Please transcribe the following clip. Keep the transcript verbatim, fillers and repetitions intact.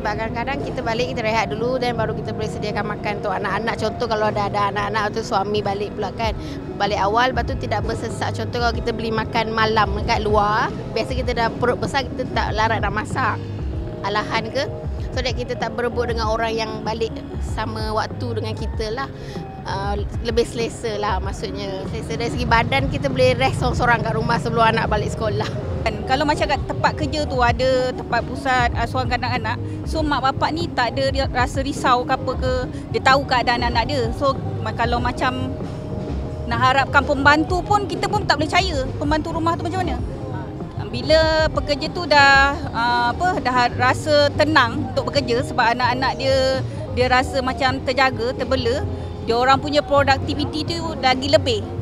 sebab kadang-kadang kita balik, kita rehat dulu dan baru kita boleh sediakan makan untuk anak-anak. Contoh kalau ada ada anak-anak tu suami balik pula kan. Balik awal, lepas tu tidak bersesak. Contoh kalau kita beli makan malam dekat luar, biasa kita dah perut besar, kita tak larat nak masak. Alahan ke? So that kita tak berebut dengan orang yang balik sama waktu dengan kita lah. Uh, lebih selesa lah maksudnya. Selesa dari segi badan, kita boleh rest seorang-seorang kat rumah sebelum anak balik sekolah. Kalau macam kat tempat kerja tu ada tempat pusat asuhan kanak-kanak, so mak bapak ni tak ada rasa risau ke apa ke, dia tahu keadaan anak dia. So kalau macam nak harapkan pembantu pun, kita pun tak boleh percaya pembantu rumah tu macam mana. Bila pekerja tu dah uh, apa dah rasa tenang untuk bekerja sebab anak-anak dia dia rasa macam terjaga, terbela, dia orang punya produktiviti tu lagi lebih.